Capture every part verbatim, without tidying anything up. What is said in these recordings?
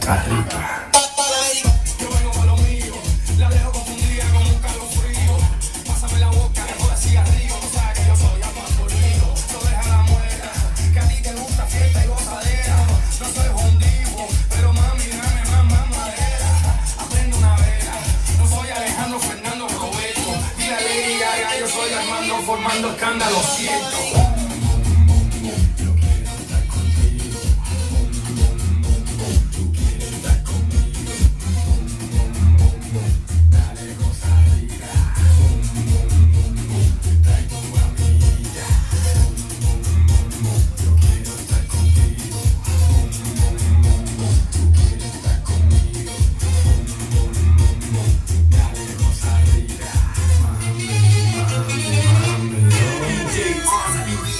Está rica. Yo vengo con lo mío, la dejo confundida con un calofrío. Pásame la boca, dejo de cigarrillo. No sabes que yo soy apascolío. No deja la muela, que a ti te gusta fiesta y gozadera. No soy hondivo, pero mami, dame más, más madera. Aprende una vela, no soy Alejandro Fernando Roberto. Dile a Lady Gaga, yo soy Armando formando escándalo, cierto. D J R B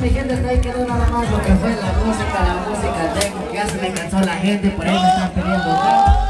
mi gente, hasta ahí quedó nada más lo que fue la música, la música techno, que ya se me cansó la gente, por ahí me están pidiendo.